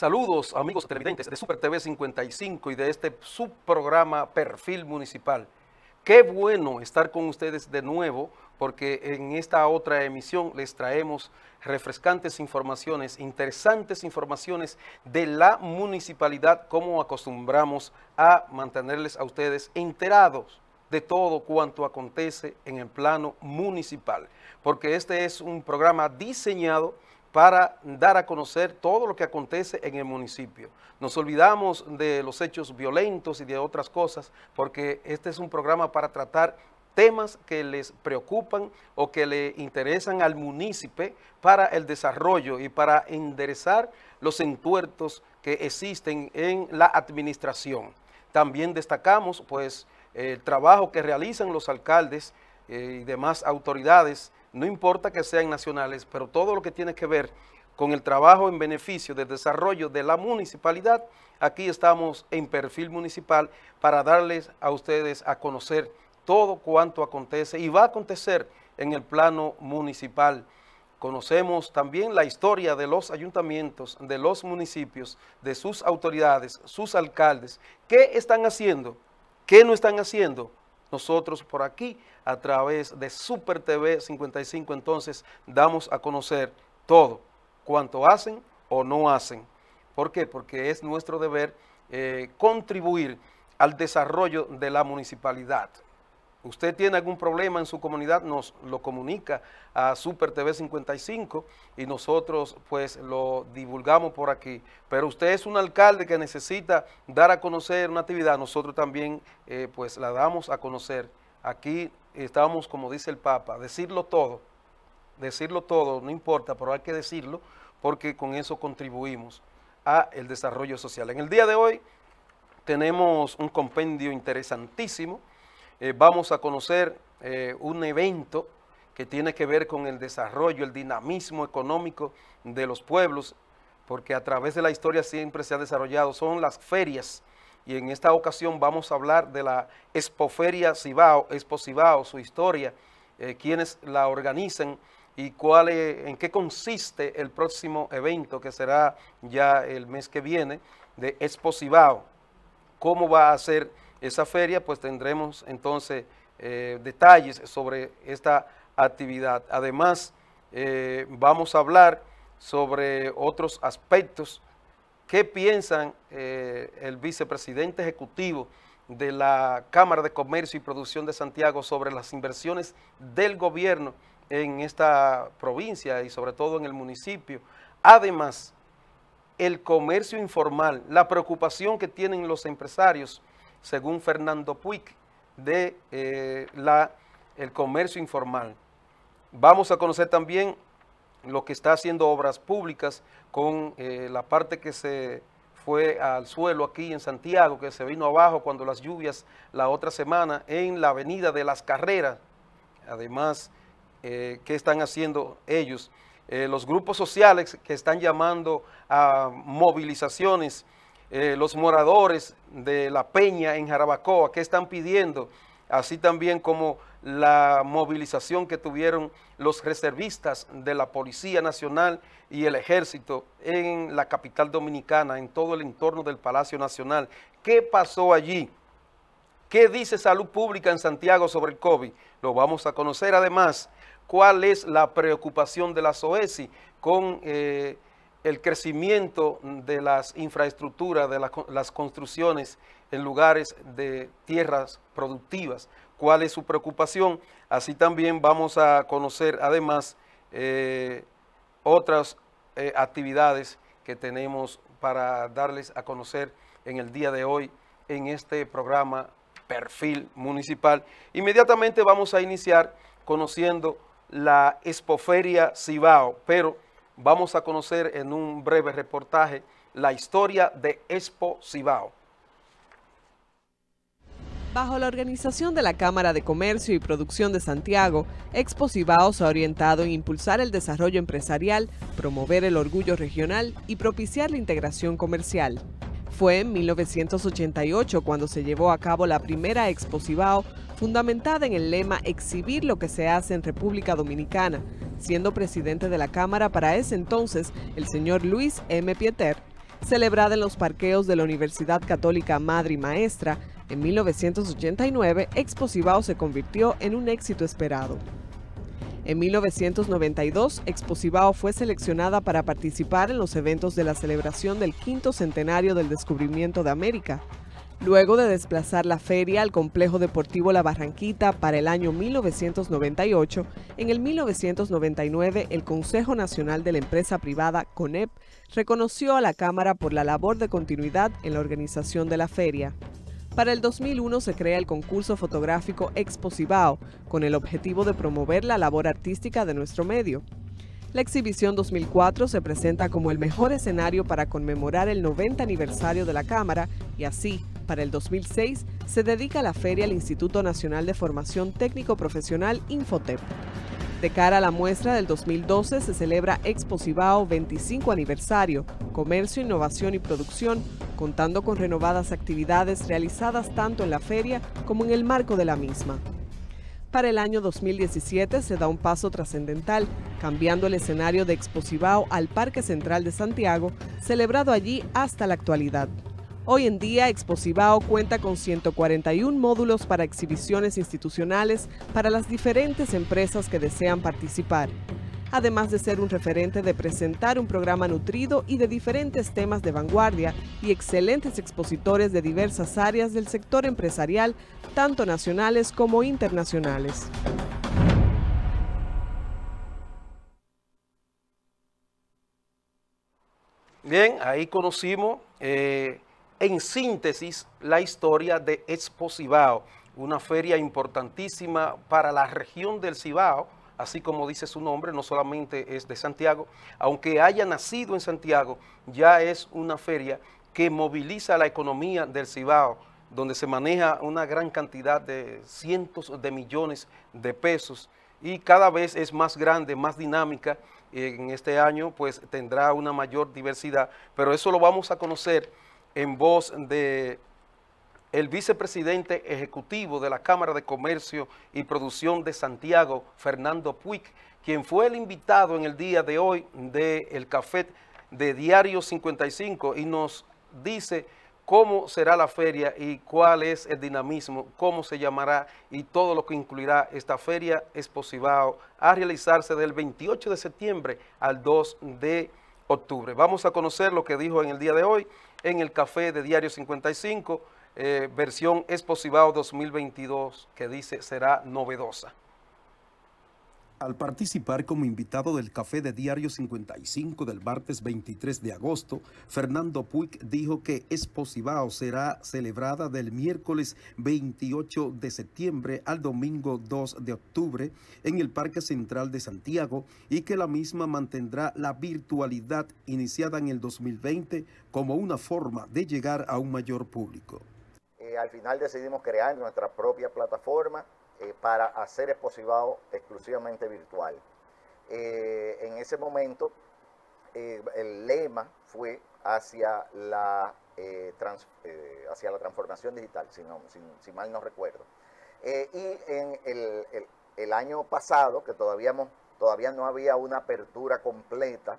Saludos amigos televidentes de Super TV 55 y de este subprograma Perfil Municipal. Qué bueno estar con ustedes de nuevo porque en esta otra emisión les traemos refrescantes informaciones, interesantes informaciones de la municipalidad, como acostumbramos a mantenerles a ustedes enterados de todo cuanto acontece en el plano municipal, porque este es un programa diseñado para dar a conocer todo lo que acontece en el municipio. Nos olvidamos de los hechos violentos y de otras cosas, porque este es un programa para tratar temas que les preocupan o que le interesan al municipio para el desarrollo y para enderezar los entuertos que existen en la administración. También destacamos pues el trabajo que realizan los alcaldes y demás autoridades, no importa que sean nacionales, pero todo lo que tiene que ver con el trabajo en beneficio del desarrollo de la municipalidad, aquí estamos en Perfil Municipal para darles a ustedes a conocer todo cuanto acontece y va a acontecer en el plano municipal. Conocemos también la historia de los ayuntamientos, de los municipios, de sus autoridades, sus alcaldes, qué están haciendo, qué no están haciendo. Nosotros por aquí, a través de Super TV 55, entonces damos a conocer todo cuanto hacen o no hacen. ¿Por qué? Porque es nuestro deber contribuir al desarrollo de la municipalidad. Usted tiene algún problema en su comunidad, nos lo comunica a Super TV 55 y nosotros pues lo divulgamos por aquí. Pero usted es un alcalde que necesita dar a conocer una actividad, nosotros también pues la damos a conocer. Aquí estamos, como dice el Papa, decirlo todo, no importa, pero hay que decirlo porque con eso contribuimos al desarrollo social. En el día de hoy tenemos un compendio interesantísimo. Vamos a conocer un evento que tiene que ver con el desarrollo, el dinamismo económico de los pueblos, porque a través de la historia siempre se ha desarrollado, son las ferias, y en esta ocasión vamos a hablar de la Expoferia Cibao, Expo Cibao, su historia, quiénes la organizan y en qué consiste el próximo evento que será ya el mes que viene de Expo Cibao, cómo va a ser esa feria, pues tendremos entonces detalles sobre esta actividad. Además, vamos a hablar sobre otros aspectos. ¿Qué piensan el vicepresidente ejecutivo de la Cámara de Comercio y Producción de Santiago sobre las inversiones del gobierno en esta provincia y sobre todo en el municipio? Además, el comercio informal, la preocupación que tienen los empresarios, según Fernando Puig, de el comercio informal. Vamos a conocer también lo que está haciendo Obras Públicas con la parte que se fue al suelo aquí en Santiago, que se vino abajo cuando las lluvias la otra semana en la avenida de Las Carreras. Además, ¿qué están haciendo ellos? Los grupos sociales que están llamando a movilizaciones, los moradores de La Peña en Jarabacoa, ¿qué están pidiendo? Así también como la movilización que tuvieron los reservistas de la Policía Nacional y el Ejército en la capital dominicana, en todo el entorno del Palacio Nacional. ¿Qué pasó allí? ¿Qué dice Salud Pública en Santiago sobre el COVID? Lo vamos a conocer. Además, ¿cuál es la preocupación de la SOESI con el crecimiento de las infraestructuras, de las construcciones en lugares de tierras productivas? ¿Cuál es su preocupación? Así también vamos a conocer además otras actividades que tenemos para darles a conocer en el día de hoy en este programa Perfil Municipal. Inmediatamente vamos a iniciar conociendo la Expoferia Cibao, pero vamos a conocer en un breve reportaje la historia de Expo Cibao. Bajo la organización de la Cámara de Comercio y Producción de Santiago, Expo Cibao se ha orientado en impulsar el desarrollo empresarial, promover el orgullo regional y propiciar la integración comercial. Fue en 1988 cuando se llevó a cabo la primera Expo Cibao, fundamentada en el lema Exhibir lo que se hace en República Dominicana, siendo presidente de la Cámara para ese entonces el señor Luis M. Pieter. Celebrada en los parqueos de la Universidad Católica Madre y Maestra, en 1989, Expo Cibao se convirtió en un éxito esperado. En 1992, Expo Cibao fue seleccionada para participar en los eventos de la celebración del 5º centenario del descubrimiento de América. Luego de desplazar la feria al Complejo Deportivo La Barranquita para el año 1998, en el 1999 el Consejo Nacional de la Empresa Privada, CONEP, reconoció a la Cámara por la labor de continuidad en la organización de la feria. Para el 2001 se crea el concurso fotográfico Expo Cibao, con el objetivo de promover la labor artística de nuestro medio. La exhibición 2004 se presenta como el mejor escenario para conmemorar el 90 aniversario de la Cámara y así, para el 2006, se dedica la feria al Instituto Nacional de Formación Técnico Profesional Infotep. De cara a la muestra del 2012 se celebra Expo Cibao 25 aniversario, comercio, innovación y producción, contando con renovadas actividades realizadas tanto en la feria como en el marco de la misma. Para el año 2017 se da un paso trascendental, cambiando el escenario de Expo Cibao al Parque Central de Santiago, celebrado allí hasta la actualidad. Hoy en día, Expo Cibao cuenta con 141 módulos para exhibiciones institucionales para las diferentes empresas que desean participar, además de ser un referente de presentar un programa nutrido y de diferentes temas de vanguardia y excelentes expositores de diversas áreas del sector empresarial, tanto nacionales como internacionales. Bien, ahí conocimos en síntesis la historia de Expo Cibao, una feria importantísima para la región del Cibao, así como dice su nombre, no solamente es de Santiago, aunque haya nacido en Santiago, ya es una feria que moviliza la economía del Cibao, donde se maneja una gran cantidad de cientos de millones de pesos y cada vez es más grande, más dinámica. En este año pues tendrá una mayor diversidad, pero eso lo vamos a conocer en voz de el vicepresidente ejecutivo de la Cámara de Comercio y Producción de Santiago, Fernando Puig, quien fue el invitado en el día de hoy del café de Diario 55 y nos dice cómo será la feria y cuál es el dinamismo, cómo se llamará y todo lo que incluirá esta feria Expo Cibao a realizarse del 28 de septiembre al 2 de octubre. Vamos a conocer lo que dijo en el día de hoy en el café de Diario 55, versión Expo Cibao 2022, que dice será novedosa. Al participar como invitado del café de Diario 55 del martes 23 de agosto, Fernando Puig dijo que Expo Cibao será celebrada del miércoles 28 de septiembre al domingo 2 de octubre en el Parque Central de Santiago y que la misma mantendrá la virtualidad iniciada en el 2020 como una forma de llegar a un mayor público. Al final decidimos crear nuestra propia plataforma para hacer Expo Cibao exclusivamente virtual. En ese momento el lema fue hacia la transformación digital, si mal no recuerdo. Y en el año pasado, que todavía no había una apertura completa,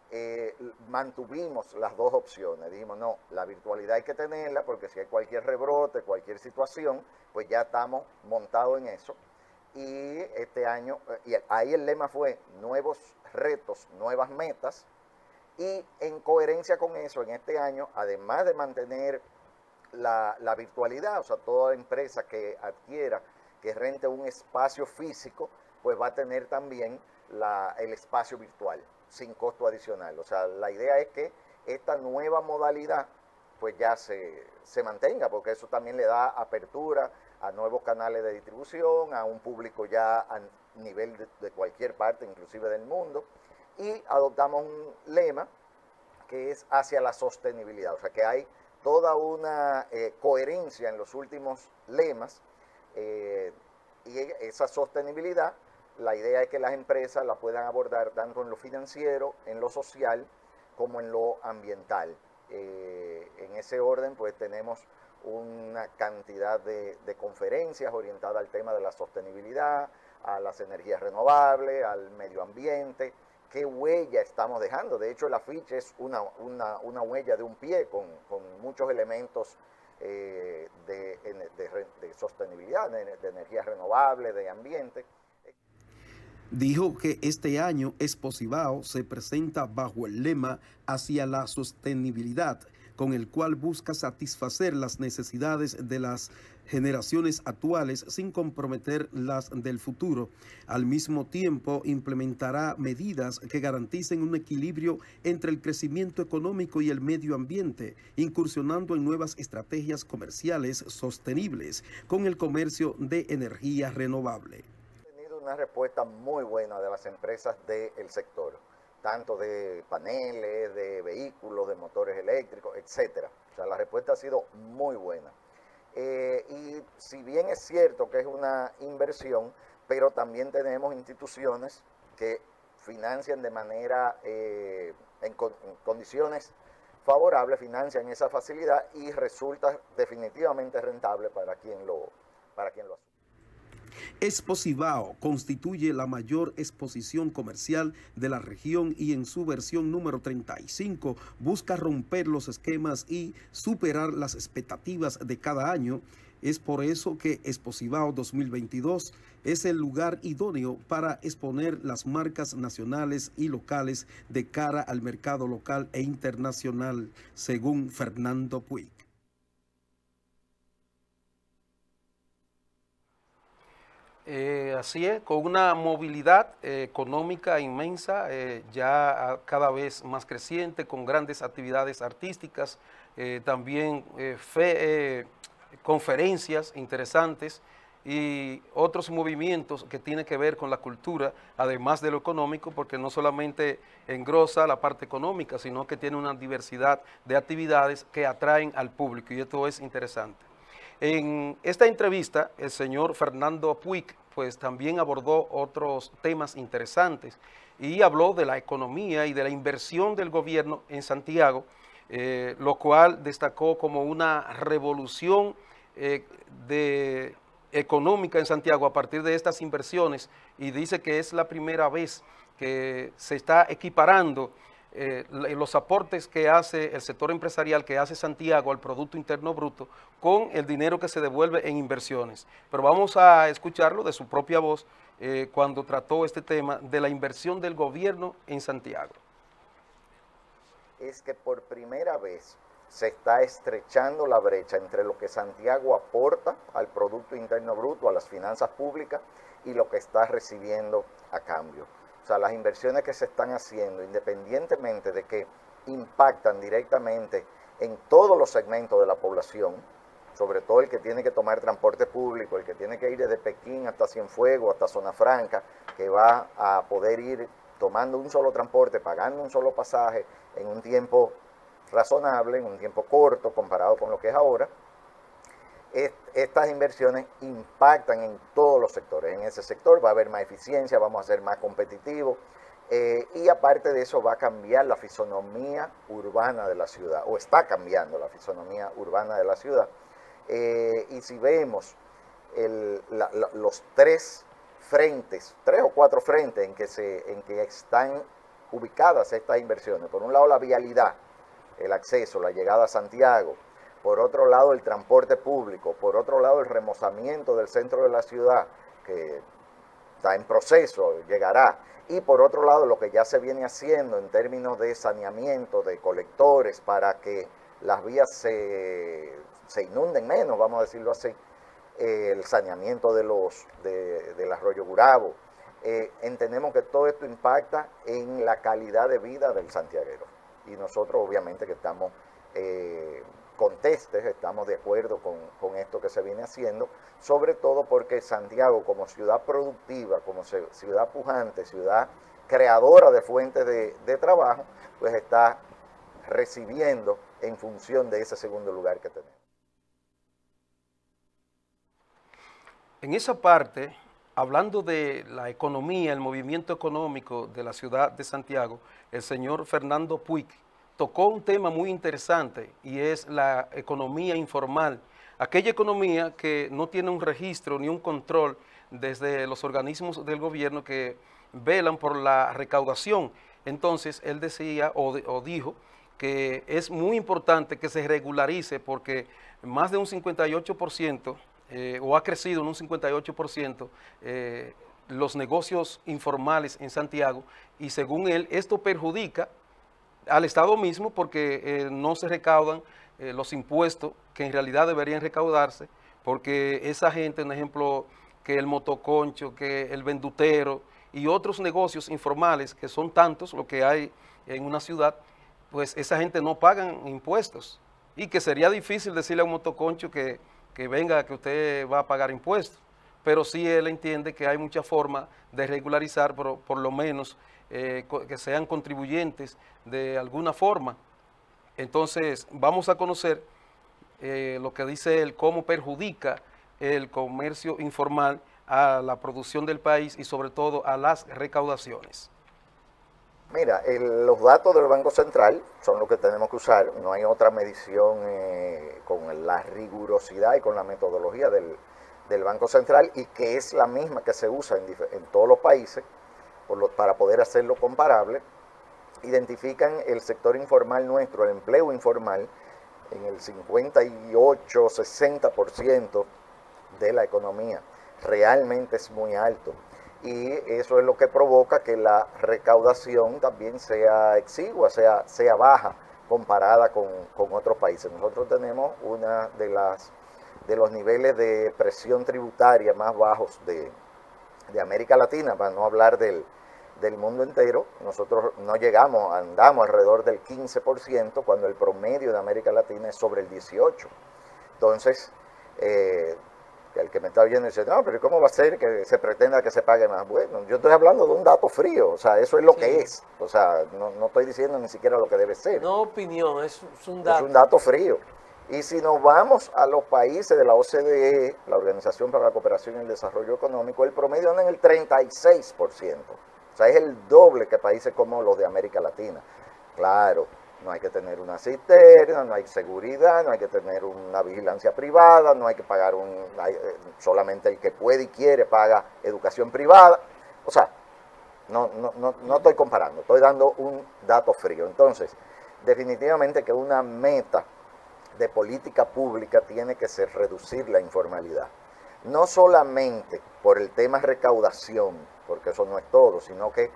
mantuvimos las dos opciones. Dijimos, no, la virtualidad hay que tenerla porque si hay cualquier rebrote, cualquier situación, pues ya estamos montados en eso. Y este año, y ahí el lema fue nuevos retos, nuevas metas. Y en coherencia con eso, en este año, además de mantener la virtualidad, o sea, toda empresa que adquiera, que rente un espacio físico, pues va a tener también el espacio virtual, sin costo adicional. O sea, la idea es que esta nueva modalidad pues ya se mantenga, porque eso también le da apertura a nuevos canales de distribución, a un público ya a nivel de cualquier parte, inclusive del mundo, y adoptamos un lema que es hacia la sostenibilidad, o sea que hay toda una coherencia en los últimos lemas, y esa sostenibilidad, la idea es que las empresas la puedan abordar tanto en lo financiero, en lo social, como en lo ambiental. En ese orden, pues tenemos una cantidad de conferencias orientadas al tema de la sostenibilidad, a las energías renovables, al medio ambiente, qué huella estamos dejando. De hecho, el afiche es una huella de un pie con muchos elementos de sostenibilidad, de energía renovable, de ambiente. Dijo que este año Expo Cibao se presenta bajo el lema Hacia la Sostenibilidad, con el cual busca satisfacer las necesidades de las generaciones actuales sin comprometer las del futuro. Al mismo tiempo, implementará medidas que garanticen un equilibrio entre el crecimiento económico y el medio ambiente, incursionando en nuevas estrategias comerciales sostenibles con el comercio de energía renovable. Una respuesta muy buena de las empresas del sector, tanto de paneles, de vehículos, de motores eléctricos, etcétera. O sea, la respuesta ha sido muy buena. Y si bien es cierto que es una inversión, pero también tenemos instituciones que financian de manera, en condiciones favorables, financian esa facilidad y resulta definitivamente rentable para quien lo asume. Expo Cibao constituye la mayor exposición comercial de la región y en su versión número 35 busca romper los esquemas y superar las expectativas de cada año. Es por eso que Expo Cibao 2022 es el lugar idóneo para exponer las marcas nacionales y locales de cara al mercado local e internacional, según Fernando Puig. Así es, con una movilidad económica inmensa, ya cada vez más creciente, con grandes actividades artísticas, también conferencias interesantes y otros movimientos que tienen que ver con la cultura, además de lo económico, porque no solamente engrosa la parte económica, sino que tiene una diversidad de actividades que atraen al público, y esto es interesante. En esta entrevista, el señor Fernando Puig pues también abordó otros temas interesantes y habló de la economía y de la inversión del gobierno en Santiago, lo cual destacó como una revolución económica en Santiago a partir de estas inversiones, y dice que es la primera vez que se está equiparando los aportes que hace el sector empresarial, que hace Santiago al Producto Interno Bruto, con el dinero que se devuelve en inversiones. Pero vamos a escucharlo de su propia voz cuando trató este tema de la inversión del gobierno en Santiago. Es que por primera vez se está estrechando la brecha entre lo que Santiago aporta al Producto Interno Bruto, a las finanzas públicas, y lo que está recibiendo a cambio. O sea, las inversiones que se están haciendo, independientemente de que impactan directamente en todos los segmentos de la población, sobre todo el que tiene que tomar transporte público, el que tiene que ir desde Pekín hasta Cienfuegos, hasta Zona Franca, que va a poder ir tomando un solo transporte, pagando un solo pasaje en un tiempo razonable, en un tiempo corto comparado con lo que es ahora. Estas inversiones impactan en todos los sectores. En ese sector va a haber más eficiencia, vamos a ser más competitivos, y aparte de eso va a cambiar la fisonomía urbana de la ciudad, o está cambiando la fisonomía urbana de la ciudad. Y si vemos los tres o cuatro frentes en que están ubicadas estas inversiones, por un lado la vialidad, el acceso, la llegada a Santiago, por otro lado el transporte público, por otro lado el remozamiento del centro de la ciudad, que está en proceso, llegará, y por otro lado lo que ya se viene haciendo en términos de saneamiento, de colectores, para que las vías se inunden menos, vamos a decirlo así, el saneamiento del arroyo Gurabo. Entendemos que todo esto impacta en la calidad de vida del santiaguero, y nosotros obviamente que estamos contestes, estamos de acuerdo con esto que se viene haciendo, sobre todo porque Santiago, como ciudad productiva, como ciudad pujante, ciudad creadora de fuentes de trabajo, pues está recibiendo en función de ese segundo lugar que tenemos. En esa parte, hablando de la economía, el movimiento económico de la ciudad de Santiago, el señor Fernando Puig tocó un tema muy interesante, y es la economía informal, aquella economía que no tiene un registro ni un control desde los organismos del gobierno, que velan por la recaudación. Entonces, él decía o dijo que es muy importante que se regularice porque más de un 58%, o ha crecido en un 58%, los negocios informales en Santiago, y según él, esto perjudica al Estado mismo porque no se recaudan los impuestos que en realidad deberían recaudarse, porque esa gente, un ejemplo, que el motoconcho, que el vendutero y otros negocios informales, que son tantos lo que hay en una ciudad, pues esa gente no pagan impuestos, y que sería difícil decirle a un motoconcho que venga, que usted va a pagar impuestos, pero sí él entiende que hay muchas formas de regularizar, por lo menos que sean contribuyentes de alguna forma. Entonces vamos a conocer lo que dice él, cómo perjudica el comercio informal a la producción del país y sobre todo a las recaudaciones. Mira, los datos del Banco Central son los que tenemos que usar, no hay otra medición con la rigurosidad y con la metodología del Banco Central, y que es la misma que se usa en todos los países para poder hacerlo comparable. Identifican el sector informal nuestro, el empleo informal, en el 58-60% de la economía. Realmente es muy alto. Y eso es lo que provoca que la recaudación también sea exigua, sea baja comparada con otros países. Nosotros tenemos uno de los niveles de presión tributaria más bajos de América Latina, para no hablar del mundo entero. Nosotros no llegamos, andamos alrededor del 15%, cuando el promedio de América Latina es sobre el 18%. Entonces, el que me está oyendo dice, no, pero ¿cómo va a ser que se pretenda que se pague más? Bueno, yo estoy hablando de un dato frío, o sea, eso es lo que es. O sea, no estoy diciendo ni siquiera lo que debe ser. No opinión, es un dato. Es un dato frío. Y si nos vamos a los países de la OCDE, la Organización para la Cooperación y el Desarrollo Económico, el promedio anda en el 36%. O sea, es el doble que países como los de América Latina. Claro, no hay que tener una cisterna, no hay seguridad, no hay que tener una vigilancia privada, no hay que pagar solamente el que puede y quiere paga educación privada. O sea, no estoy comparando, estoy dando un dato frío. Entonces, definitivamente que una meta de política pública tiene que ser reducir la informalidad. No solamente por el tema recaudación, porque eso no es todo, sino que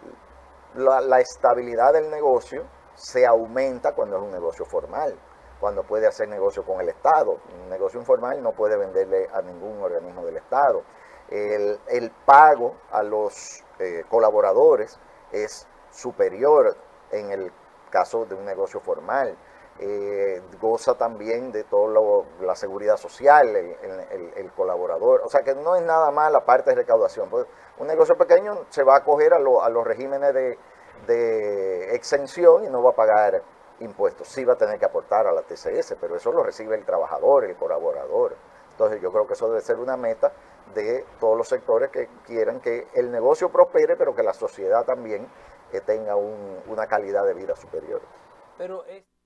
la estabilidad del negocio se aumenta cuando es un negocio formal, cuando puede hacer negocio con el Estado. Un negocio informal no puede venderle a ningún organismo del Estado. El pago a los colaboradores es superior en el caso de un negocio formal. Goza también de toda la seguridad social, el colaborador. O sea que no es nada más la parte de recaudación. Pues un negocio pequeño se va a acoger a los regímenes de exención y no va a pagar impuestos. Sí va a tener que aportar a la TCS, pero eso lo recibe el trabajador, el colaborador. Entonces yo creo que eso debe ser una meta de todos los sectores que quieran que el negocio prospere, pero que la sociedad también tenga una calidad de vida superior. Pero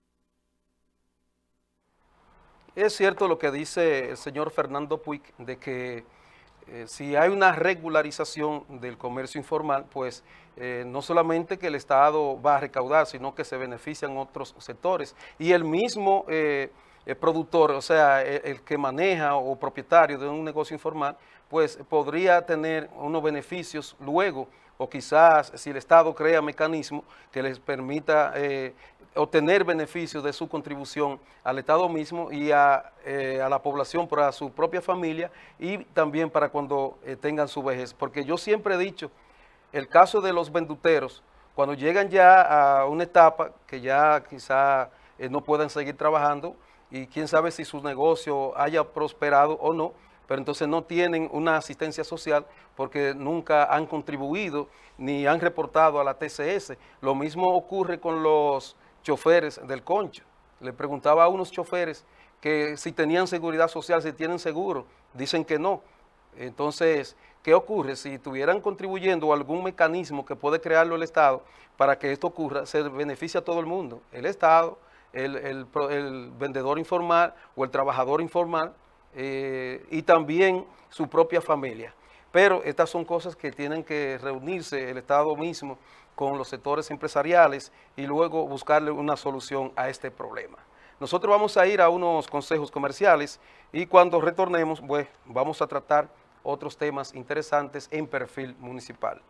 es cierto lo que dice el señor Fernando Puig, de que si hay una regularización del comercio informal, pues no solamente que el Estado va a recaudar, sino que se benefician otros sectores. Y el mismo productor, o sea, el que maneja o propietario de un negocio informal, pues podría tener unos beneficios luego, o quizás si el Estado crea mecanismos que les permita obtener beneficios de su contribución al Estado mismo y a la población, para su propia familia y también para cuando tengan su vejez. Porque yo siempre he dicho, el caso de los venduteros, cuando llegan ya a una etapa que ya quizá no puedan seguir trabajando y quién sabe si su negocio haya prosperado o no, pero entonces no tienen una asistencia social porque nunca han contribuido ni han reportado a la TCS. Lo mismo ocurre con los choferes del concho. Le preguntaba a unos choferes que si tenían seguridad social, si tienen seguro, dicen que no. Entonces, ¿qué ocurre? Si estuvieran contribuyendo a algún mecanismo que puede crearlo el Estado para que esto ocurra, se beneficia a todo el mundo, el Estado, el vendedor informal o el trabajador informal y también su propia familia. pero estas son cosas que tienen que reunirse el Estado mismo con los sectores empresariales y luego buscarle una solución a este problema. Nosotros vamos a ir a unos consejos comerciales y cuando retornemos, pues, vamos a tratar otros temas interesantes en Perfil Municipal.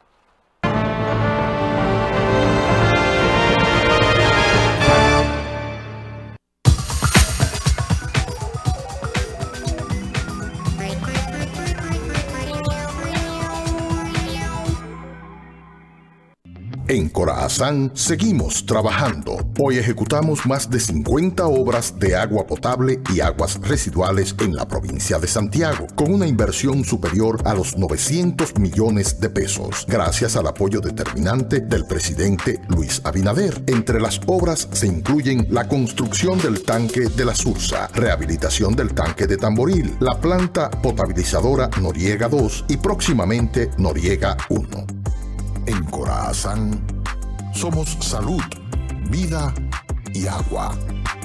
En Corazán seguimos trabajando. Hoy ejecutamos más de 50 obras de agua potable y aguas residuales en la provincia de Santiago, con una inversión superior a los 900 millones de pesos, gracias al apoyo determinante del presidente Luis Abinader. Entre las obras se incluyen la construcción del tanque de la Sursa, rehabilitación del tanque de Tamboril, la planta potabilizadora Noriega 2 y próximamente Noriega 1. En Corazán somos salud, vida y agua.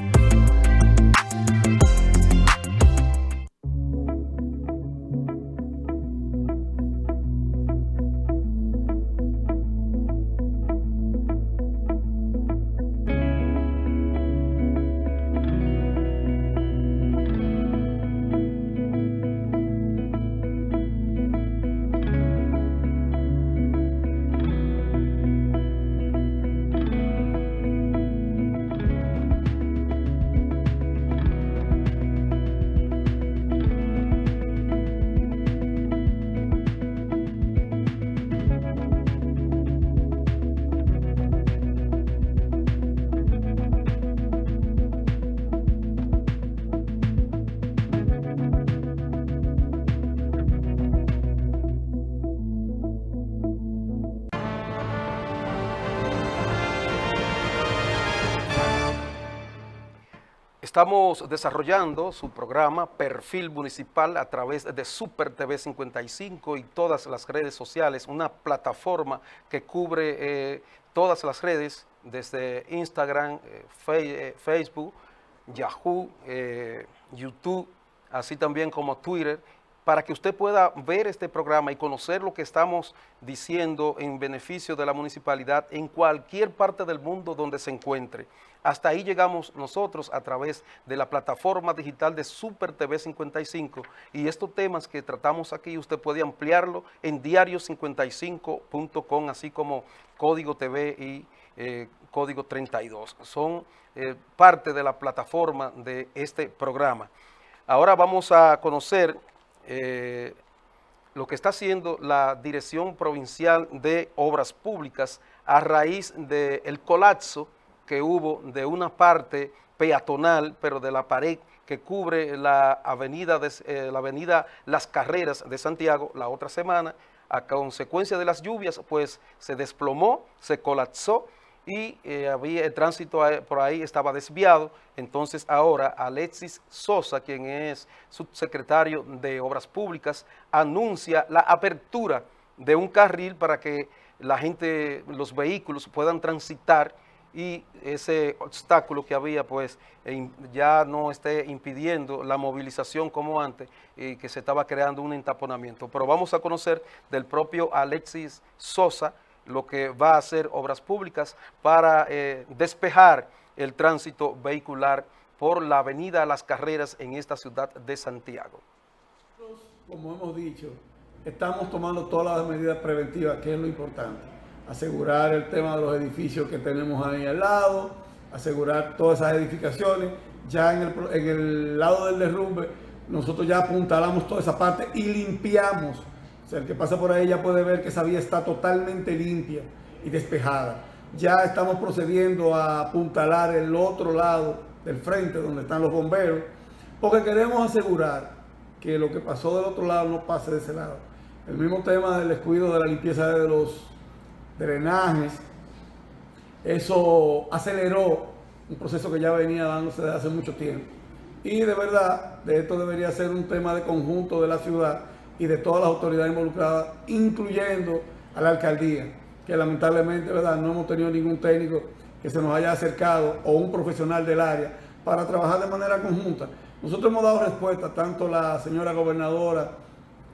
Estamos desarrollando su programa Perfil Municipal a través de Super TV 55 y todas las redes sociales, una plataforma que cubre todas las redes, desde Instagram, Facebook, Yahoo, YouTube, así también como Twitter, para que usted pueda ver este programa y conocer lo que estamos diciendo en beneficio de la municipalidad en cualquier parte del mundo donde se encuentre. Hasta ahí llegamos nosotros a través de la plataforma digital de Super TV 55 y estos temas que tratamos aquí usted puede ampliarlo en diario55.com, así como Código TV y Código 32. Son parte de la plataforma de este programa. Ahora vamos a conocer lo que está haciendo la Dirección Provincial de Obras Públicas a raíz del colapso que hubo de una parte peatonal, pero de la pared que cubre la avenida Las Carreras de Santiago la otra semana. A consecuencia de las lluvias, pues se desplomó, se colapsó y el tránsito por ahí estaba desviado. Entonces ahora Alexis Sosa, quien es subsecretario de Obras Públicas, anuncia la apertura de un carril para que la gente, los vehículos puedan transitar y ese obstáculo que había pues ya no esté impidiendo la movilización como antes y que se estaba creando un entaponamiento. Pero vamos a conocer del propio Alexis Sosa lo que va a hacer Obras Públicas para despejar el tránsito vehicular por la avenida Las Carreras en esta ciudad de Santiago. Como hemos dicho, estamos tomando todas las medidas preventivas, que es lo importante. Asegurar el tema de los edificios que tenemos ahí al lado, asegurar todas esas edificaciones. Ya en el lado del derrumbe, nosotros ya apuntalamos toda esa parte y limpiamos. O sea, el que pasa por ahí ya puede ver que esa vía está totalmente limpia y despejada. Ya estamos procediendo a apuntalar el otro lado del frente, donde están los bomberos, porque queremos asegurar que lo que pasó del otro lado no pase de ese lado. El mismo tema del descuido de la limpieza de los drenajes, eso aceleró un proceso que ya venía dándose desde hace mucho tiempo. Y de verdad, de esto debería ser un tema de conjunto de la ciudad y de todas las autoridades involucradas, incluyendo a la alcaldía, que lamentablemente, ¿verdad?, no hemos tenido ningún técnico que se nos haya acercado o un profesional del área para trabajar de manera conjunta. Nosotros hemos dado respuesta, tanto la señora gobernadora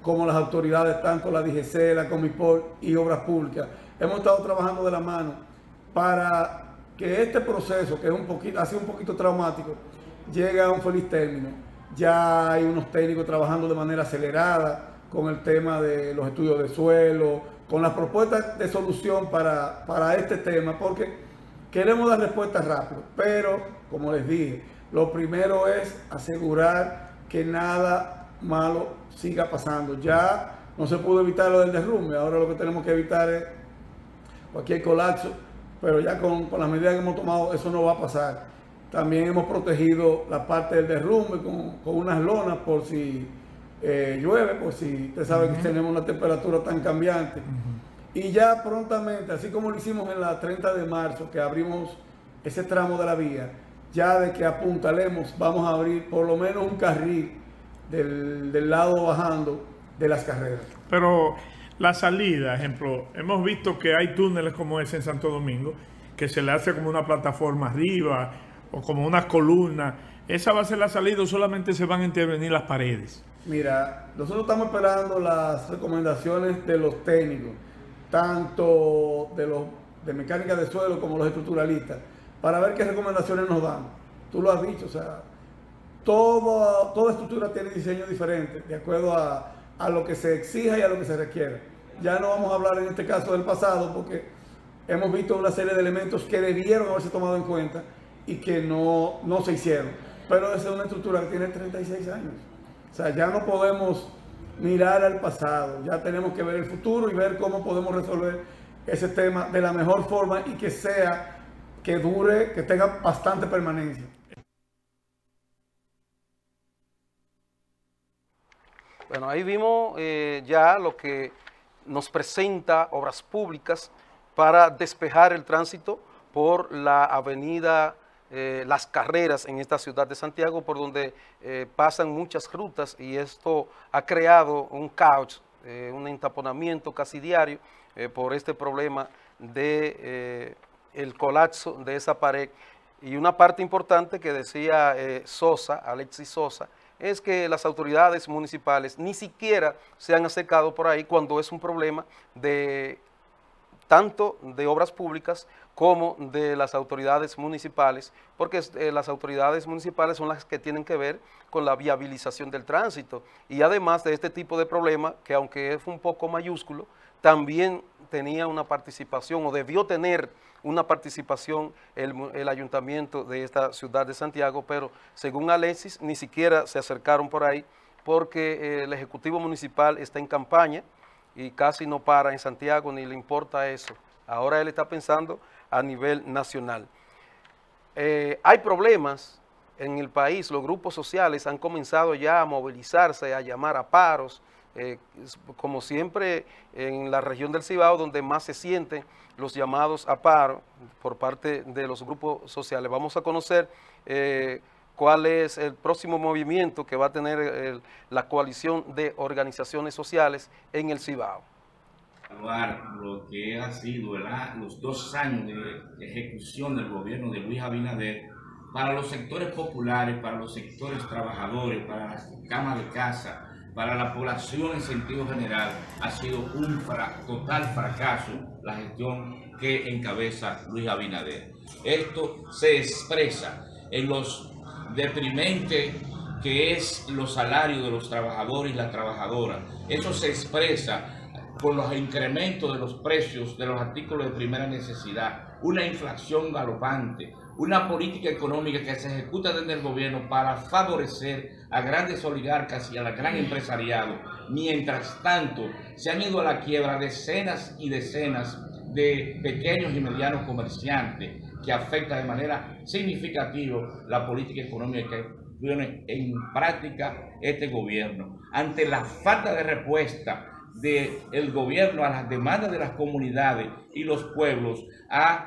como las autoridades, tanto la DGC, la Comipol y Obras Públicas, hemos estado trabajando de la mano para que este proceso, que ha sido un poquito traumático, llegue a un feliz término. Ya hay unos técnicos trabajando de manera acelerada con el tema de los estudios de suelo, con las propuestas de solución para este tema, porque queremos dar respuestas rápido. Pero, como les dije, lo primero es asegurar que nada malo siga pasando. Ya no se pudo evitar lo del derrumbe, ahora lo que tenemos que evitar es cualquier colapso, pero ya con las medidas que hemos tomado eso no va a pasar. También hemos protegido la parte del derrumbe con unas lonas por si llueve, por si usted sabe que tenemos una temperatura tan cambiante. Y ya prontamente, así como lo hicimos en la 30 de marzo, que abrimos ese tramo de la vía, ya de que apuntalemos, vamos a abrir por lo menos un carril del lado bajando de las carreras. Pero la salida, ejemplo, hemos visto que hay túneles como ese en Santo Domingo, que se le hace como una plataforma arriba o como una columna. ¿Esa va a ser la salida o solamente se van a intervenir las paredes? Mira, nosotros estamos esperando las recomendaciones de los técnicos, tanto de mecánica de suelo como los estructuralistas, para ver qué recomendaciones nos dan. Tú lo has dicho, o sea, toda estructura tiene diseño diferente, de acuerdo a lo que se exija y a lo que se requiere. Ya no vamos a hablar en este caso del pasado, porque hemos visto una serie de elementos que debieron haberse tomado en cuenta y que no se hicieron. Pero esa es una estructura que tiene 36 años. O sea, ya no podemos mirar al pasado, ya tenemos que ver el futuro y ver cómo podemos resolver ese tema de la mejor forma y que dure, que tenga bastante permanencia. Bueno, ahí vimos ya lo que nos presenta Obras Públicas para despejar el tránsito por la avenida Las Carreras en esta ciudad de Santiago, por donde pasan muchas rutas, y esto ha creado un caos, un entaponamiento casi diario por este problema de el colapso de esa pared. Y una parte importante que decía Alexis Sosa, es que las autoridades municipales ni siquiera se han acercado por ahí cuando es un problema de tanto de obras públicas como de las autoridades municipales, porque las autoridades municipales son las que tienen que ver con la viabilización del tránsito. Y además de este tipo de problema, que aunque es un poco mayúsculo, también tenía una participación, o debió tener una participación el ayuntamiento de esta ciudad de Santiago, pero según Alexis ni siquiera se acercaron por ahí, porque el Ejecutivo Municipal está en campaña y casi no para en Santiago, ni le importa eso. Ahora él está pensando a nivel nacional. Hay problemas en el país, los grupos sociales han comenzado ya a movilizarse, a llamar a paros, como siempre en la región del Cibao, donde más se sienten los llamados a paro por parte de los grupos sociales. Vamos a conocer cuál es el próximo movimiento que va a tener la coalición de organizaciones sociales en el Cibao. Evaluar lo que ha sido los 2 años de ejecución del gobierno de Luis Abinader para los sectores populares, para los sectores trabajadores, para las camas de casa, para la población en sentido general, ha sido un total fracaso la gestión que encabeza Luis Abinader. Esto se expresa en los deprimentes que es los salarios de los trabajadores y las trabajadoras. Eso se expresa con los incrementos de los precios de los artículos de primera necesidad, una inflación galopante, una política económica que se ejecuta desde el gobierno para favorecer a grandes oligarcas y a la gran empresariado. Mientras tanto, se han ido a la quiebra decenas y decenas de pequeños y medianos comerciantes, que afecta de manera significativa la política económica que pone en práctica este gobierno. Ante la falta de respuesta del gobierno a las demandas de las comunidades y los pueblos, ha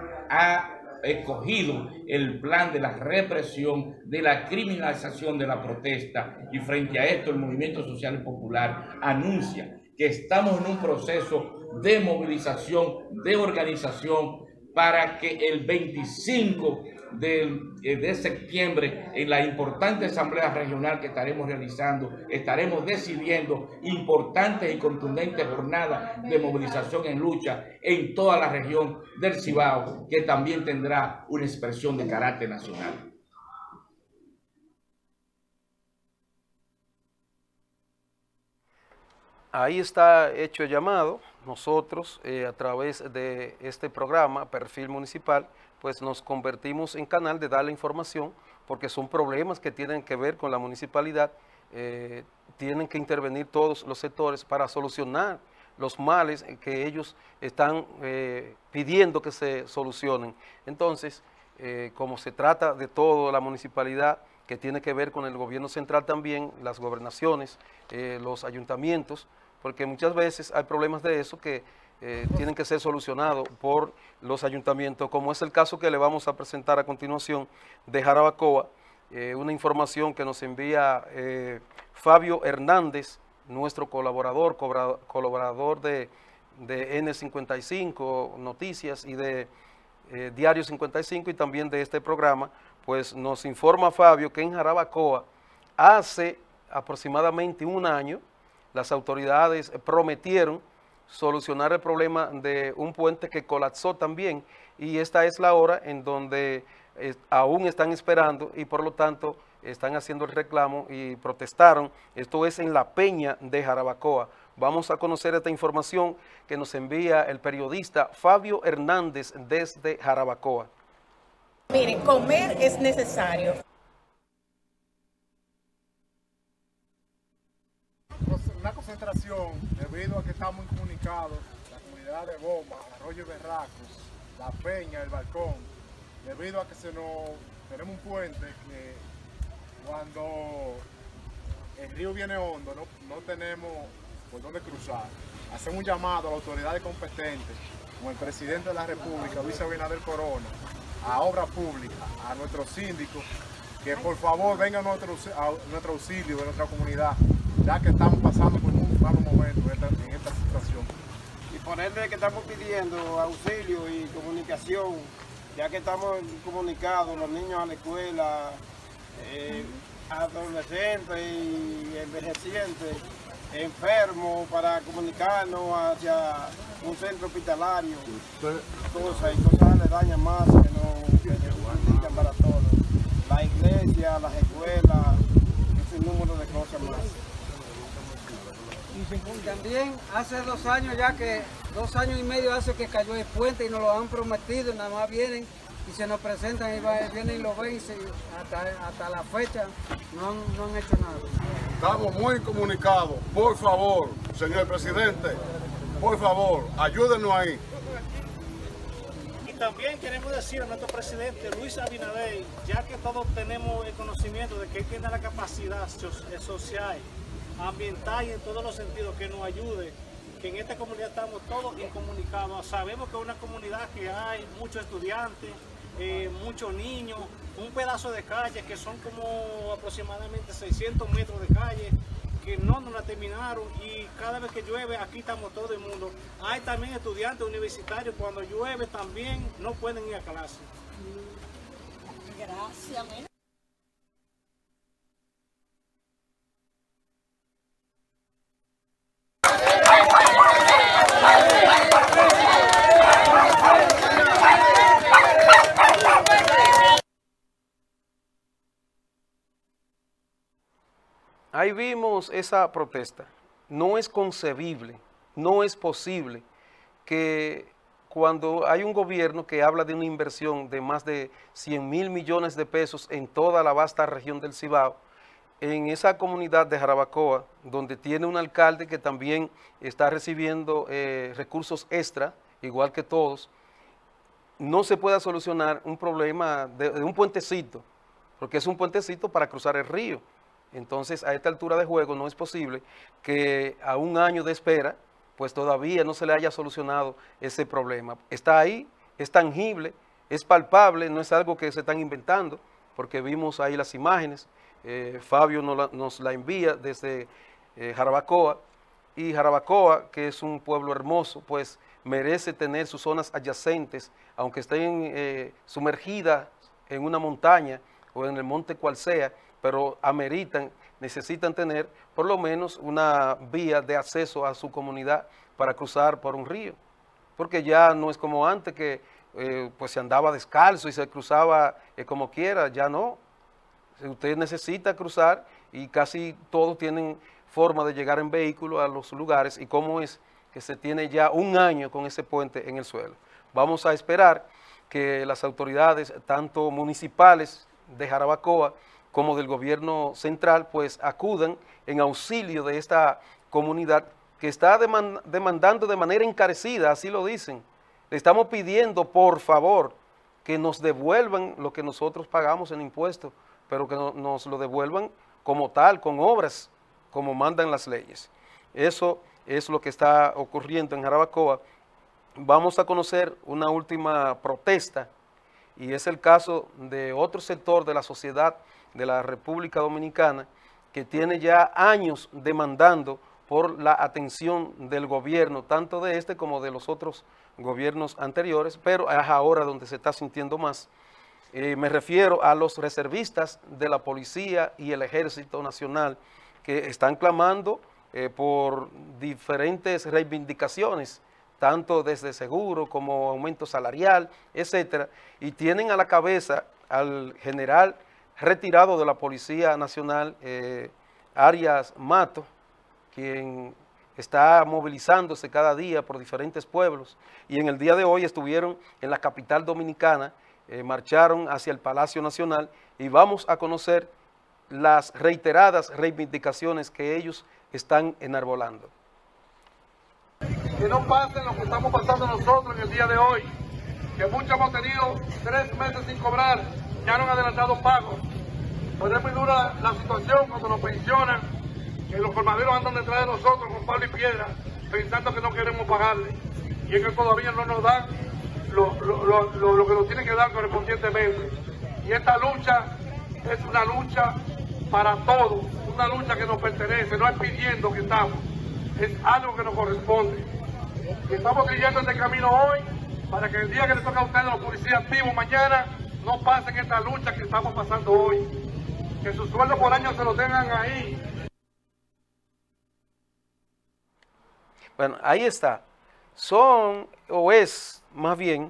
escogido el plan de la represión, de la criminalización de la protesta, y frente a esto el Movimiento Social y Popular anuncia que estamos en un proceso de movilización, de organización, para que el 25 de septiembre, en la importante asamblea regional que estaremos realizando, estaremos decidiendo importantes y contundentes jornadas de movilización en lucha en toda la región del Cibao, que también tendrá una expresión de carácter nacional. Ahí está hecho el llamado. Nosotros, a través de este programa, Perfil Municipal, pues nos convertimos en canal de dar la información, porque son problemas que tienen que ver con la municipalidad. Tienen que intervenir todos los sectores para solucionar los males que ellos están pidiendo que se solucionen. Entonces, como se trata de todo la municipalidad, que tiene que ver con el gobierno central también, las gobernaciones, los ayuntamientos, porque muchas veces hay problemas de eso que tienen que ser solucionados por los ayuntamientos, como es el caso que le vamos a presentar a continuación de Jarabacoa, una información que nos envía Fabio Hernández, nuestro colaborador de N55 Noticias y de Diario 55 y también de este programa. Pues nos informa Fabio que en Jarabacoa hace aproximadamente un año las autoridades prometieron solucionar el problema de un puente que colapsó también, y esta es la hora en donde aún están esperando y por lo tanto están haciendo el reclamo y protestaron. Esto es en La Peña de Jarabacoa. Vamos a conocer esta información que nos envía el periodista Fabio Hernández desde Jarabacoa. Miren, comer es necesario. Una concentración debido a que estamos incomunicados, la comunidad de Bomba, Arroyo Berracos, La Peña, El Balcón, debido a que tenemos un puente que cuando el río viene hondo no tenemos por dónde cruzar. Hacemos un llamado a las autoridades competentes, como el presidente de la República, Luis Abinader Corona, a Obra Pública, a nuestros síndicos, que por favor vengan a nuestro auxilio de nuestra comunidad, ya que estamos pasando por un malo momento en esta situación. Y por ende que estamos pidiendo auxilio y comunicación, ya que estamos comunicados, los niños a la escuela, adolescentes y envejecientes, enfermos, para comunicarnos hacia un centro hospitalario, cosas le dañan más que no indican para todos. La iglesia, las escuelas, un número de cosas más. Y también hace 2 años ya que, 2 años y medio hace que cayó el puente y nos lo han prometido, nada más vienen y se nos presentan y vienen y lo vencen, hasta la fecha no han hecho nada. Estamos muy comunicados, por favor, señor presidente, por favor, ayúdenos ahí. Y también queremos decir a nuestro presidente Luis Abinader, ya que todos tenemos el conocimiento de que él tiene la capacidad social, ambiental y en todos los sentidos, que nos ayude, que en esta comunidad estamos todos incomunicados. Sabemos que es una comunidad que hay muchos estudiantes, muchos niños, un pedazo de calle que son como aproximadamente 600 metros de calle que no nos la terminaron, y cada vez que llueve aquí estamos todo el mundo. Hay también estudiantes universitarios, cuando llueve también no pueden ir a clase. Gracias. Ahí vimos esa protesta. No es concebible, no es posible que cuando hay un gobierno que habla de una inversión de más de 100.000 millones de pesos en toda la vasta región del Cibao, en esa comunidad de Jarabacoa, donde tiene un alcalde que también está recibiendo recursos extra, igual que todos, no se pueda solucionar un problema de un puentecito, porque es un puentecito para cruzar el río. Entonces, a esta altura de juego no es posible que a un año de espera, pues todavía no se le haya solucionado ese problema. Está ahí, es tangible, es palpable, no es algo que se están inventando, porque vimos ahí las imágenes. Fabio nos la envía desde Jarabacoa, y Jarabacoa, que es un pueblo hermoso, pues merece tener sus zonas adyacentes, aunque estén sumergidas en una montaña o en el monte cual sea, pero necesitan tener por lo menos una vía de acceso a su comunidad para cruzar por un río, porque ya no es como antes que pues se andaba descalzo y se cruzaba como quiera, ya no. Usted necesita cruzar y casi todos tienen forma de llegar en vehículo a los lugares, y cómo es que se tiene ya un año con ese puente en el suelo. Vamos a esperar que las autoridades, tanto municipales de Jarabacoa como del gobierno central, pues acudan en auxilio de esta comunidad que está demandando de manera encarecida, así lo dicen. Le estamos pidiendo, por favor, que nos devuelvan lo que nosotros pagamos en impuestos, pero que nos lo devuelvan como tal, con obras, como mandan las leyes. Eso es lo que está ocurriendo en Jarabacoa. Vamos a conocer una última protesta, y es el caso de otro sector de la sociedad de la República Dominicana que tiene ya años demandando por la atención del gobierno, tanto de este como de los otros gobiernos anteriores, pero es ahora donde se está sintiendo más. Me refiero a los reservistas de la Policía y el Ejército Nacional, que están clamando por diferentes reivindicaciones, tanto desde seguro como aumento salarial, etcétera, y tienen a la cabeza al general retirado de la Policía Nacional, Arias Mato, quien está movilizándose cada día por diferentes pueblos, y en el día de hoy estuvieron en la capital dominicana, marcharon hacia el Palacio Nacional, y vamos a conocer las reiteradas reivindicaciones que ellos están enarbolando. Que no pasen lo que estamos pasando nosotros en el día de hoy, que muchos hemos tenido 3 meses sin cobrar, ya no han adelantado pagos. Pues es muy dura la situación cuando nos pensionan, que los colmaderos andan detrás de nosotros con palo y piedra, pensando que no queremos pagarle, y es que todavía no nos dan lo que nos tienen que dar correspondientemente. Y esta lucha es una lucha para todos, una lucha que nos pertenece, no es pidiendo que estamos, es algo que nos corresponde. Y estamos siguiendo este camino hoy para que el día que le toca a ustedes los policías activos mañana no pasen esta lucha que estamos pasando hoy, que su sueldo por año se lo tengan ahí. Bueno, ahí está. Son, o es más bien,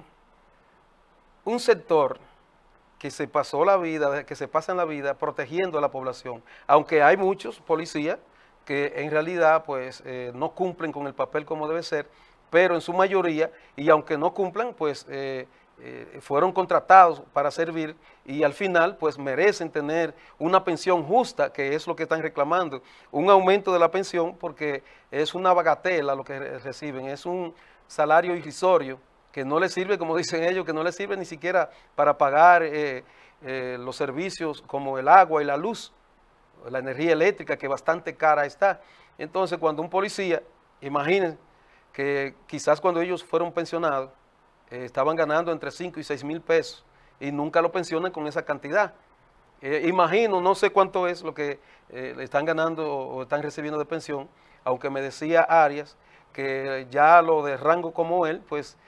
un sector que se pasó la vida, que se pasan la vida protegiendo a la población, aunque hay muchos policías que en realidad pues no cumplen con el papel como debe ser, pero en su mayoría, y aunque no cumplan, pues fueron contratados para servir, y al final pues merecen tener una pensión justa, que es lo que están reclamando, un aumento de la pensión, porque es una bagatela lo que reciben, es un salario irrisorio que no les sirve, como dicen ellos, que no les sirve ni siquiera para pagar los servicios como el agua y la luz, la energía eléctrica, que bastante cara está. Entonces, cuando un policía, imaginen que quizás cuando ellos fueron pensionados, estaban ganando entre 5 y 6 mil pesos, y nunca lo pensionan con esa cantidad. Imagino, no sé cuánto es lo que le están ganando o están recibiendo de pensión, aunque me decía Arias que ya lo de rango como él, pues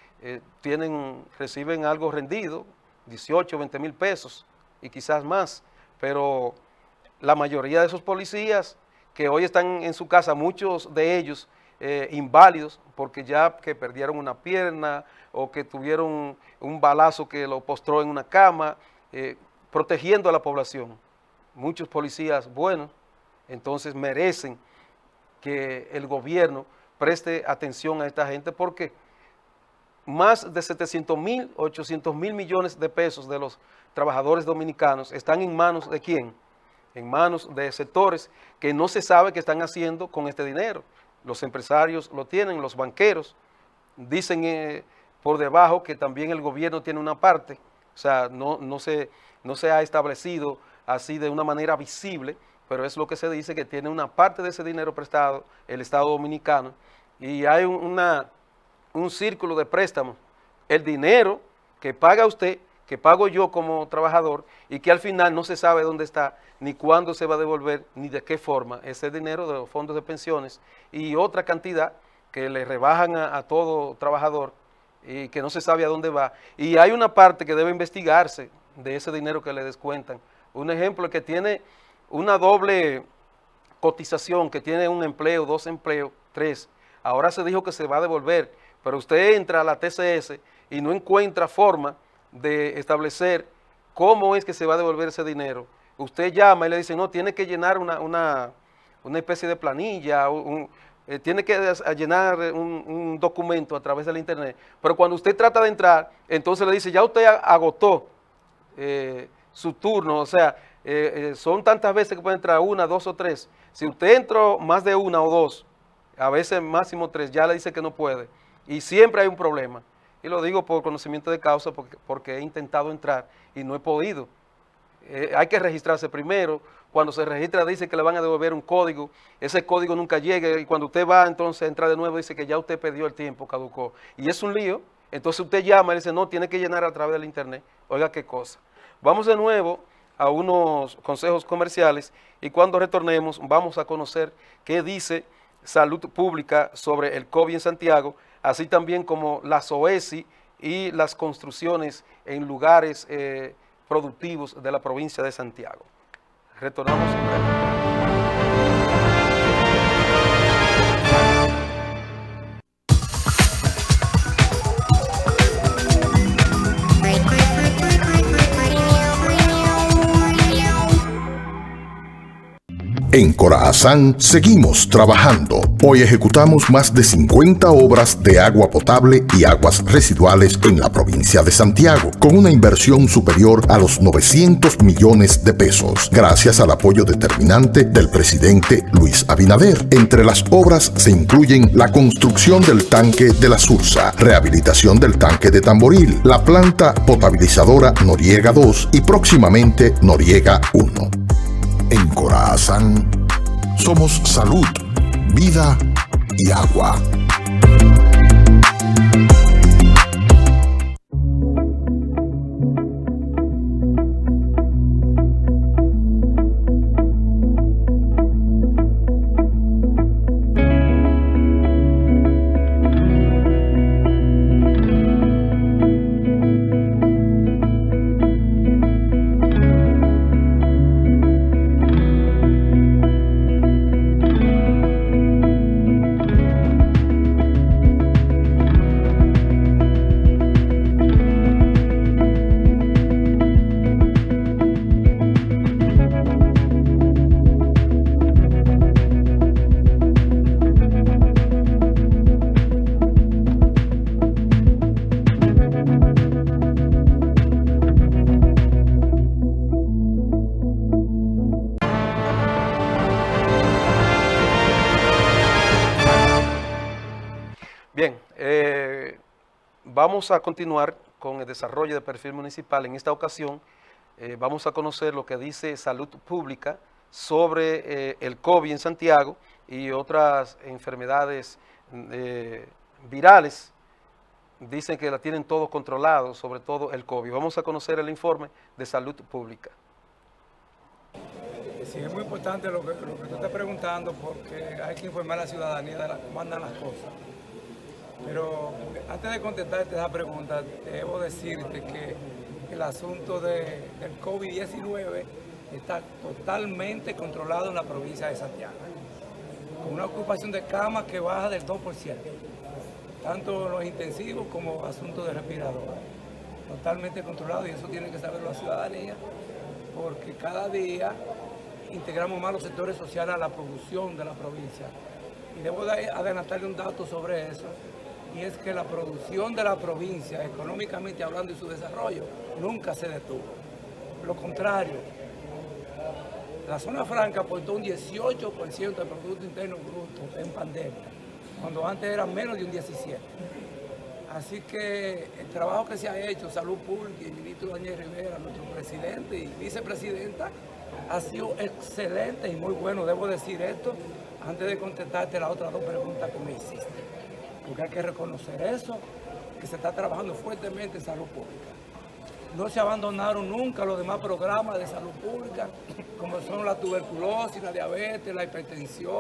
reciben algo rendido, 18, 20 mil pesos y quizás más, pero la mayoría de esos policías que hoy están en su casa, muchos de ellos inválidos, porque ya que perdieron una pierna o que tuvieron un balazo que lo postró en una cama, protegiendo a la población. Muchos policías buenos, entonces merecen que el gobierno preste atención a esta gente, porque más de 700.000, 800.000 millones de pesos de los trabajadores dominicanos están en manos ¿de quién? En manos de sectores que no se sabe qué están haciendo con este dinero. Los empresarios lo tienen, los banqueros dicen por debajo que también el gobierno tiene una parte, o sea, no se ha establecido así de una manera visible, pero es lo que se dice, que tiene una parte de ese dinero prestado el Estado Dominicano, y hay un círculo de préstamos, el dinero que paga usted, que pago yo como trabajador, y que al final no se sabe dónde está, ni cuándo se va a devolver, ni de qué forma, ese dinero de los fondos de pensiones, y otra cantidad que le rebajan a todo trabajador, y que no se sabe a dónde va. Y hay una parte que debe investigarse, de ese dinero que le descuentan. Un ejemplo que tiene una doble cotización, que tiene un empleo, 2 empleos, 3. Ahora se dijo que se va a devolver, pero usted entra a la TCS y no encuentra forma de establecer cómo es que se va a devolver ese dinero. Usted llama y le dice, no, tiene que llenar una especie de planilla, tiene que llenar un documento a través del internet, pero cuando usted trata de entrar, entonces le dice, ya usted agotó su turno, o sea, son tantas veces que puede entrar 1, 2 o 3. Si usted entró más de 1 o 2, a veces máximo 3, ya le dice que no puede, y siempre hay un problema. Y lo digo por conocimiento de causa porque he intentado entrar y no he podido. Hay que registrarse primero. Cuando se registra dice que le van a devolver un código, ese código nunca llega y cuando usted va entonces a entrar de nuevo dice que ya usted perdió el tiempo, caducó. Y es un lío, entonces usted llama y dice, no, tiene que llenar a través del internet. Oiga qué cosa. Vamos de nuevo a unos consejos comerciales y cuando retornemos vamos a conocer qué dice Salud Pública sobre el COVID en Santiago, así también como las OESI y las construcciones en lugares productivos de la provincia de Santiago. Retornamos en breve. En Corazán seguimos trabajando. Hoy ejecutamos más de 50 obras de agua potable y aguas residuales en la provincia de Santiago, con una inversión superior a los 900 millones de pesos, gracias al apoyo determinante del presidente Luis Abinader. Entre las obras se incluyen la construcción del tanque de la Sursa, rehabilitación del tanque de Tamboril, la planta potabilizadora Noriega 2 y próximamente Noriega 1. En Corazán somos salud, vida y agua. Bien, vamos a continuar con el desarrollo de perfil municipal. En esta ocasión vamos a conocer lo que dice Salud Pública sobre el COVID en Santiago y otras enfermedades virales. Dicen que la tienen todo controlado, sobre todo el COVID. Vamos a conocer el informe de Salud Pública. Sí, es muy importante lo que tú estás preguntando porque hay que informar a la ciudadanía de cómo andan las cosas. Pero antes de contestarte esa pregunta, debo decirte que el asunto del COVID-19 está totalmente controlado en la provincia de Santiago, con una ocupación de camas que baja del 2%, tanto los intensivos como asuntos de respiradores. Totalmente controlado y eso tiene que saber la ciudadanía, porque cada día integramos más los sectores sociales a la producción de la provincia. Y debo adelantarle un dato sobre eso, y es que la producción de la provincia, económicamente hablando y su desarrollo, nunca se detuvo. Lo contrario, la zona franca aportó un 18% del Producto Interno Bruto en pandemia, cuando antes era menos de un 17%. Así que el trabajo que se ha hecho, Salud Pública y el ministro Daniel Rivera, nuestro presidente y vicepresidenta, ha sido excelente y muy bueno. Debo decir esto antes de contestarte las otras dos preguntas que me hiciste, porque hay que reconocer eso, que se está trabajando fuertemente en salud pública. No se abandonaron nunca los demás programas de salud pública, como son la tuberculosis, la diabetes, la hipertensión,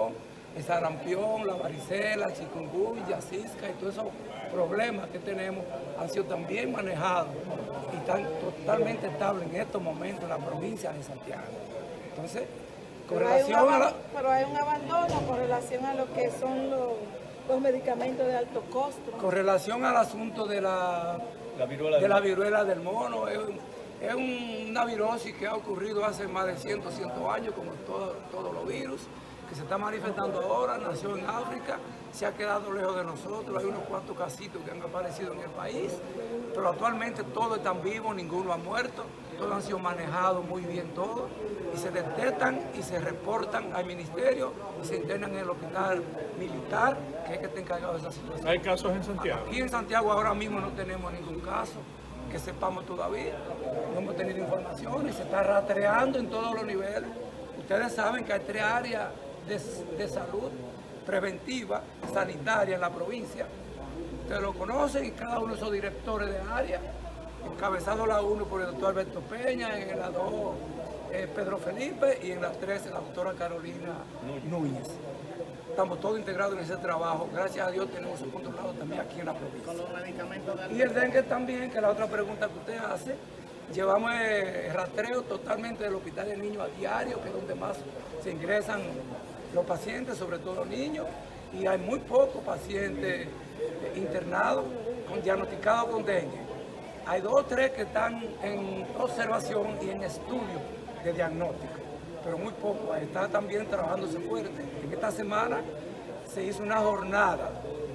el sarampión, la varicela, chikungunya, zika y todos esos problemas que tenemos han sido también manejados y están totalmente estables en estos momentos en la provincia de Santiago. Entonces, con relación a pero hay un abandono con relación a lo que son los medicamentos de alto costo. Con relación al asunto de la viruela del mono, es una virosis que ha ocurrido hace más de 100 años, como todos los virus, que se está manifestando ahora, nació en África, se ha quedado lejos de nosotros, hay unos cuantos casitos que han aparecido en el país, pero actualmente todos están vivos, ninguno ha muerto, todos han sido manejados muy bien todos, y se detectan y se reportan al ministerio y se internan en el hospital militar, que es que está encargado de esa situación. ¿Hay casos en Santiago? Aquí en Santiago ahora mismo no tenemos ningún caso que sepamos todavía, no hemos tenido información y se está rastreando en todos los niveles. Ustedes saben que hay 3 áreas de salud preventiva, sanitaria en la provincia. Ustedes lo conocen y cada uno de esos directores de área, encabezado la 1 por el doctor Alberto Peña, en la 2 Pedro Felipe y en la 3 la doctora Carolina Núñez. Estamos todos integrados en ese trabajo. Gracias a Dios tenemos un controlado también aquí en la provincia. Con los medicamentos de y el dengue también, que es la otra pregunta que usted hace. Llevamos el rastreo totalmente del hospital de niños a diario, que es donde más se ingresan los pacientes, sobre todo los niños, y hay muy pocos pacientes internados diagnosticados con dengue. Hay 2 o 3 que están en observación y en estudio de diagnóstico, pero muy poco. Está también trabajándose fuerte. En esta semana se hizo una jornada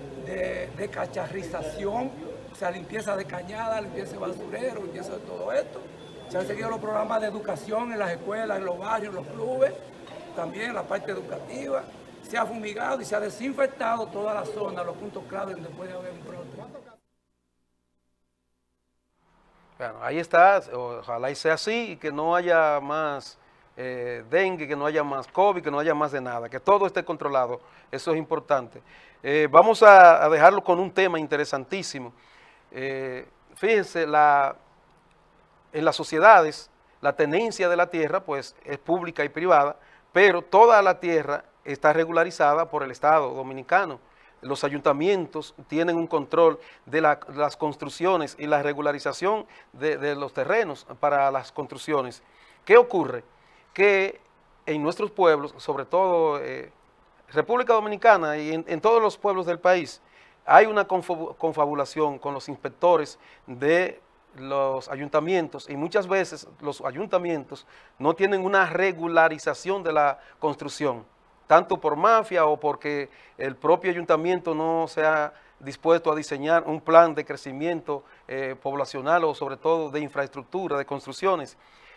de cacharrización, o sea, limpieza de cañada, limpieza de basurero, limpieza de todo esto. Se han seguido los programas de educación en las escuelas, en los barrios, en los clubes, también en la parte educativa. Se ha fumigado y se ha desinfectado toda la zona, los puntos claves donde puede haber un brote. Bueno, ahí está, ojalá y sea así y que no haya más dengue, que no haya más COVID, que no haya más de nada, que todo esté controlado, eso es importante. Vamos a dejarlo con un tema interesantísimo. Fíjense, en las sociedades la tenencia de la tierra pues es pública y privada, pero toda la tierra está regularizada por el Estado dominicano. Los ayuntamientos tienen un control de las construcciones y la regularización de los terrenos para las construcciones. ¿Qué ocurre? Que en nuestros pueblos, sobre todo República Dominicana y en todos los pueblos del país, hay una confabulación con los inspectores de los ayuntamientos y muchas veces los ayuntamientos no tienen una regularización de la construcción, tanto por mafia o porque el propio ayuntamiento no se ha dispuesto a diseñar un plan de crecimiento poblacional o sobre todo de infraestructura, de construcciones.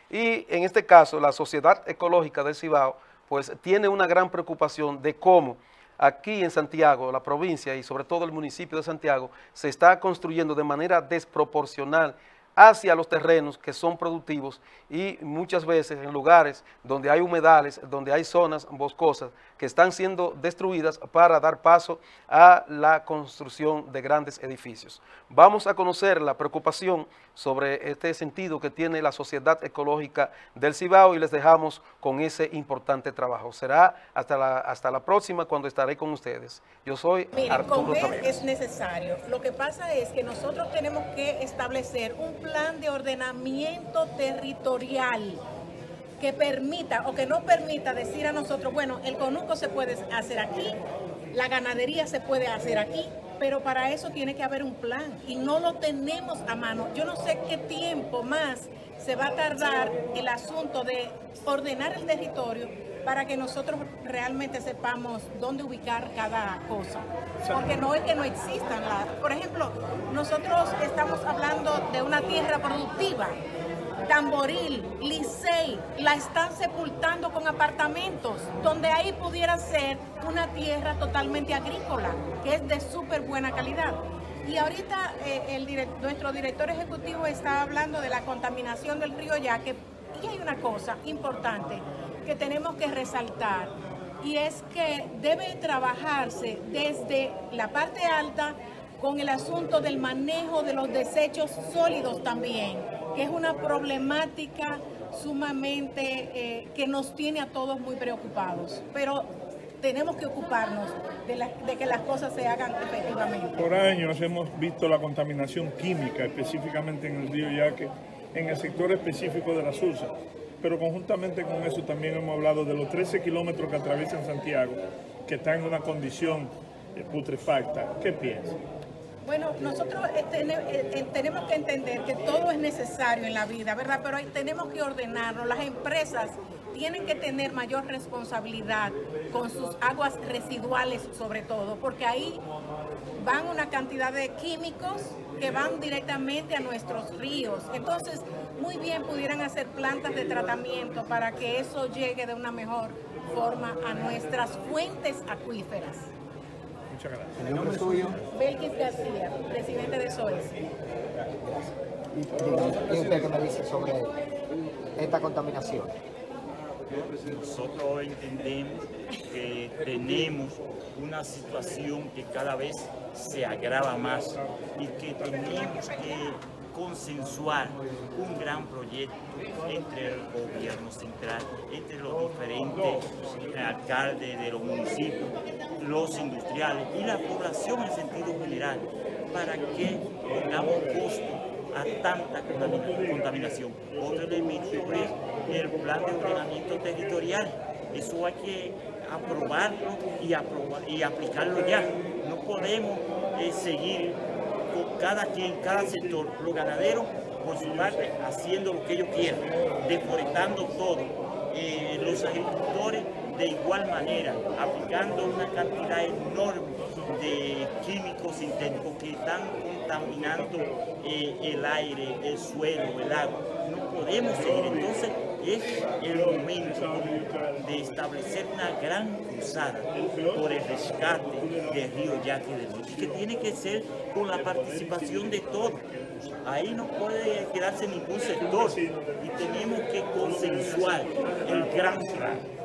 Y en este caso la Sociedad Ecológica del Cibao pues tiene una gran preocupación de cómo aquí en Santiago, la provincia y sobre todo el municipio de Santiago, se está construyendo de manera desproporcional hacia los terrenos que son productivos y muchas veces en lugares donde hay humedales, donde hay zonas boscosas que están siendo destruidas para dar paso a la construcción de grandes edificios. Vamos a conocer la preocupación sobre este sentido que tiene la Sociedad Ecológica del Cibao y les dejamos con ese importante trabajo. Será hasta la próxima cuando estaré con ustedes. Yo soy Arturo Comer Taveras. es necesario. Lo que pasa es que nosotros tenemos que establecer un plan de ordenamiento territorial que permita o que no permita decir a nosotros, bueno, el conuco se puede hacer aquí, la ganadería se puede hacer aquí, pero para eso tiene que haber un plan y no lo tenemos a mano. Yo no sé qué tiempo más se va a tardar el asunto de ordenar el territorio para que nosotros realmente sepamos dónde ubicar cada cosa. Porque no es que no existan. Por ejemplo, nosotros estamos hablando de una tierra productiva. Tamboril, Licey, la están sepultando con apartamentos, donde ahí pudiera ser una tierra totalmente agrícola, que es de súper buena calidad. Y ahorita nuestro director ejecutivo está hablando de la contaminación del río Yaque, y hay una cosa importante que tenemos que resaltar, y es que debe trabajarse desde la parte alta con el asunto del manejo de los desechos sólidos también, que es una problemática sumamente que nos tiene a todos muy preocupados. Pero tenemos que ocuparnos de que las cosas se hagan efectivamente. Por años hemos visto la contaminación química, específicamente en el río Yaque, en el sector específico de la Sursa. Pero conjuntamente con eso también hemos hablado de los 13 kilómetros que atraviesan Santiago, que están en una condición putrefacta. ¿Qué piensas? Bueno, nosotros tenemos que entender que todo es necesario en la vida, ¿verdad? Pero tenemos que ordenarnos. Las empresas tienen que tener mayor responsabilidad con sus aguas residuales, sobre todo, porque ahí van una cantidad de químicos que van directamente a nuestros ríos. Entonces, muy bien pudieran hacer plantas de tratamiento para que eso llegue de una mejor forma a nuestras fuentes acuíferas. Muchas gracias. ¿El nombre suyo? Belkis García, presidente de SOES. ¿Y usted qué me dice sobre esta contaminación? Nosotros entendemos que tenemos una situación que cada vez se agrava más y que tenemos que consensuar un gran proyecto entre el gobierno central, entre los diferentes alcaldes de los municipios, los industriales y la población en sentido general, para que pongamos costo a tanta contaminación. Otro elemento es el plan de ordenamiento territorial. Eso hay que aprobarlo y aplicarlo ya. No podemos seguir con cada sector, los ganaderos por su parte haciendo lo que ellos quieran, deforestando todo, los agricultores de igual manera, aplicando una cantidad enorme de químicos sintéticos que están contaminando el aire, el suelo, el agua. No podemos seguir. Entonces es el momento de establecer una gran cruzada por el rescate del río Yaque del Norte, que tiene que ser con la participación de todos. Ahí no puede quedarse ningún sector y tenemos que consensuar el gran plan.